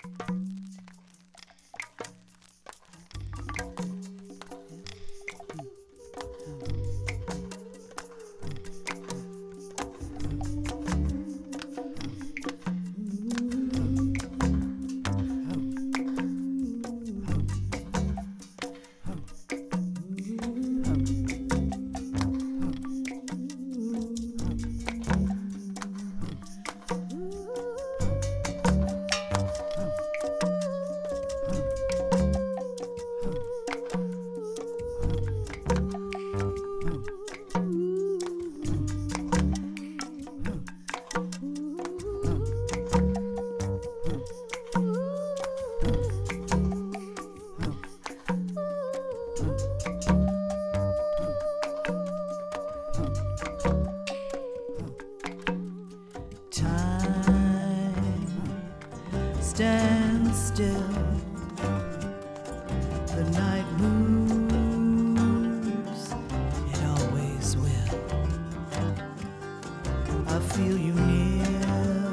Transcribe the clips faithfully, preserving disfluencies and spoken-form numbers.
Stand still, the night moves, it always will. I feel you near,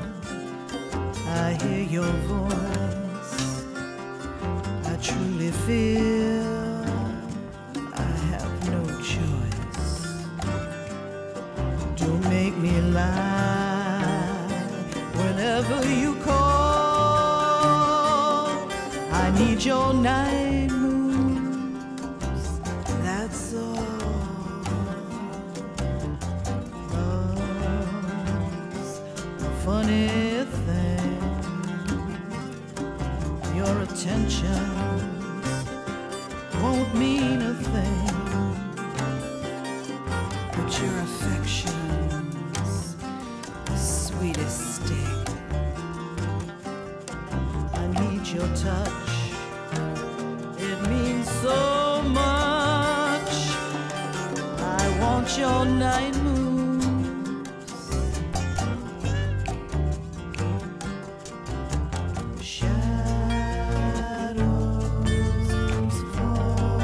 I hear your voice, I truly feel I have no choice. Don't make me lie whenever you call. I need your night moves, that's all. Love's a funny thing. Your attentions won't mean a thing, but your affection's the sweetest sting. I need your touch, it means so much. I want your night moves. Shadows fall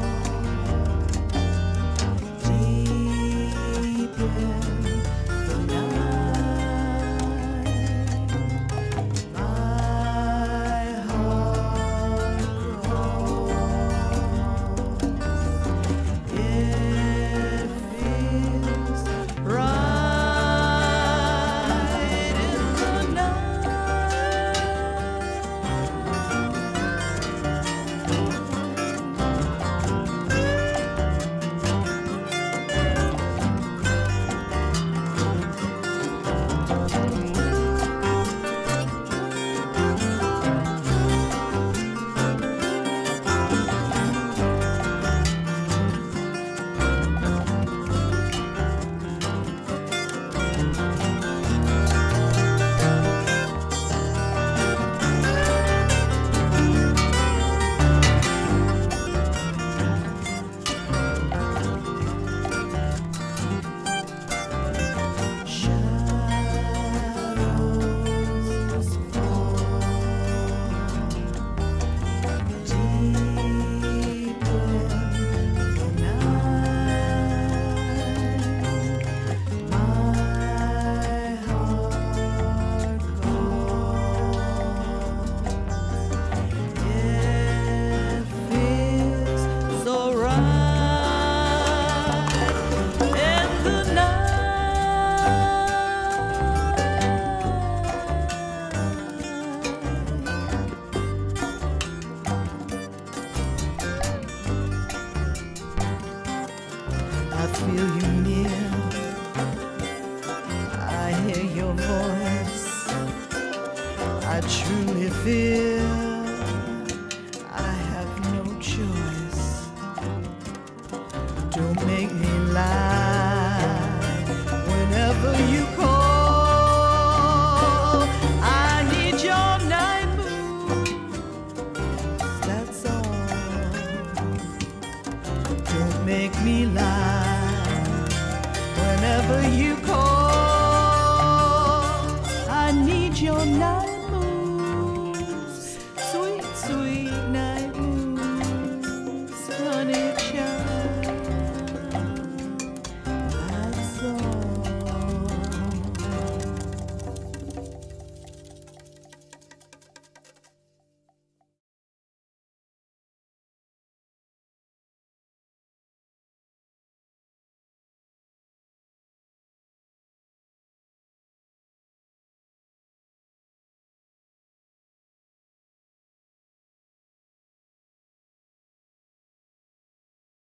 deep in the night. My heart grows. It feels right in the night. Shadows fall deep in the night. My heart calls. It feels so right in the night. I feel you near, I hear your voice, I truly feel I have no choice. Don't make me lie whenever you call. I need your night moves, that's all. Don't make me lie